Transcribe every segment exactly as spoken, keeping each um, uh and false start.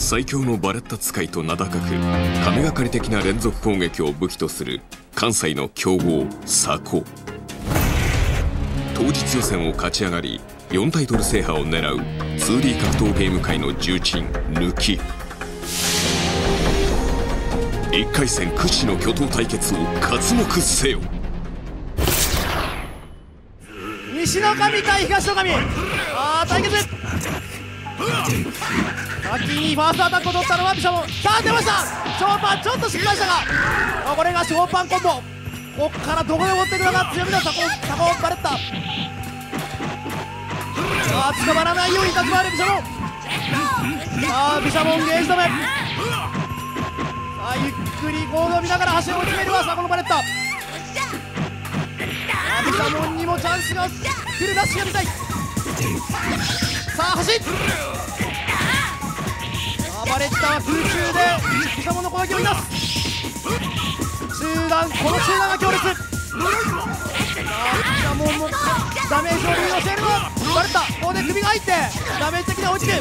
最強のバレッタ使いと名高く神がかり的な連続攻撃を武器とする関西の強豪佐古。当日予選を勝ち上がりよんタイトル制覇を狙う ツーディー 格闘ゲーム界の重鎮抜き。いっかい戦屈指の巨頭対決を刮目せよ。 西の神対東の神、あー対決。先にファーストアタックを取ったのはビシャモン。さあ出ました、ショーパンちょっと失敗したが、あこれがショーパンコンボ。こっからどこで持ってくるのか強みのタコタコバレッタ。さあ捕まらないように立ち回るビシャモン。さあビシャモンゲージ止め。さあゆっくりゴールを見ながら走りを決めるはさあこのバレッタ。さあビシャモンにもチャンスが来る、ラッシュが見たい。さあ走っ、バレッタは空中でビシャモンの攻撃をいなす。中段、この中段が強烈。さあビシャモンもダメージをリードしているのはバレッタ。ここで首が入ってダメージ的には追いつく。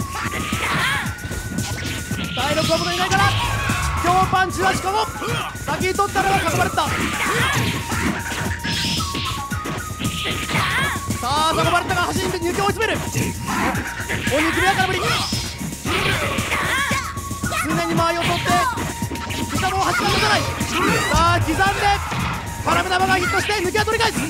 体力はことにないから強パンチはしかも先に取ったのはサコバレッタ。さあサコバレッタが走り抜き追い詰める。お肉目は空振り。常に間合いを取ってビシャモンを走らせない。さあ刻んで絡め玉がヒットして抜きは取り返す。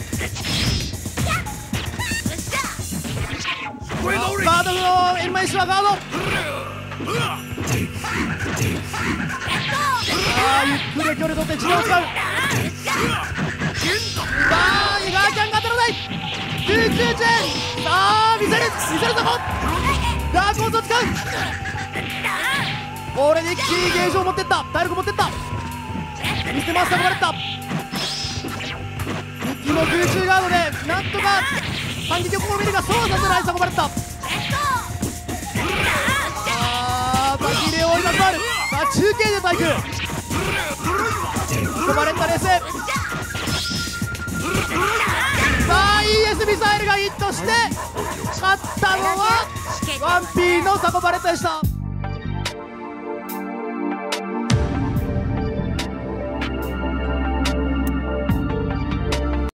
ガードのエルマイシはガード。さあゆっくり距離取って治療を使う。さあガーキャンが当たらない。空中チェーン。さあ見せる見せるぞこダークホースを使う。これで一気にゲージを持ってった、体力持ってった。見せますサコバレッタ。ミッキーも空中ガードでなんとか反撃を試みるがそうさせないサコバレッタ。さあバキレオに立ち回る。さあ中継で対空。サコバレッタ冷静。さあ イーエス ミサイルがヒットして勝ったのはワンピーのサコバレッタでした。